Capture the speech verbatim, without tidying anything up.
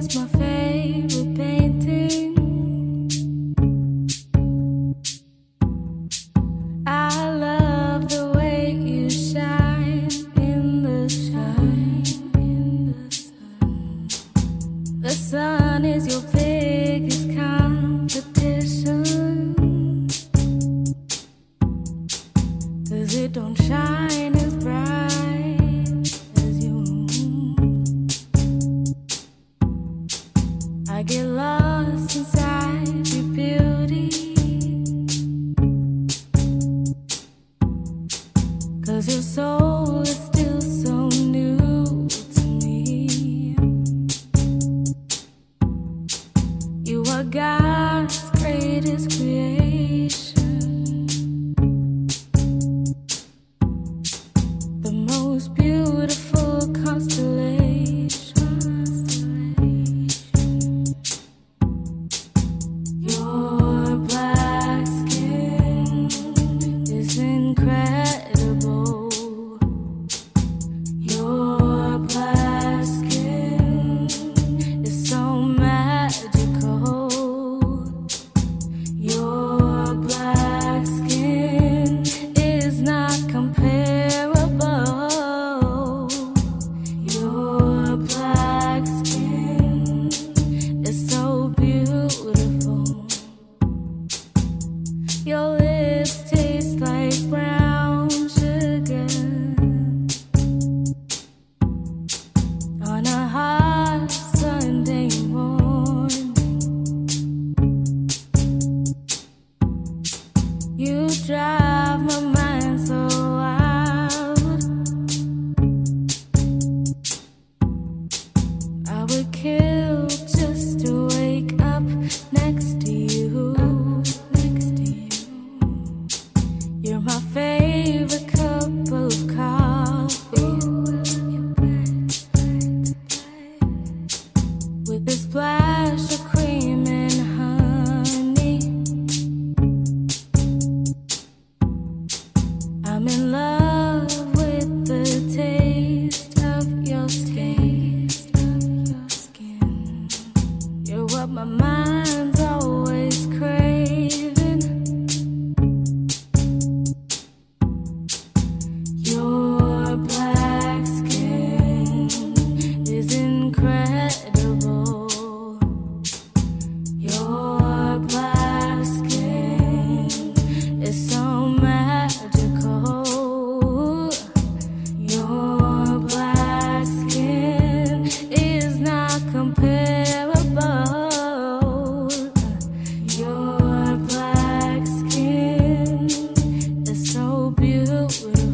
is my favorite painting. I love the way you shine in the sun. In the sun. The sun is your biggest competition, 'cause it don't shine as bright as you. I get lost inside your beauty, 'cause your soul is still so new to me. You are God's greatest creation, the most beautiful constellation. Your black skin is incredible. Your black skin is so magical. Your black skin is not comparable. Your black skin is so beautiful. Your lips taste like brown sugar on a hot Sunday morning. You drive my mind so wild. I would kill just to wake up next to you. Next to you. You're my favorite cup of coffee, with a splash of cream and honey. I'm in love with the taste of your skin. You're what my mind's always craving. Your black skin is incredible. Your black skin is so magical. Your black skin is not comparable. Your black skin is so beautiful.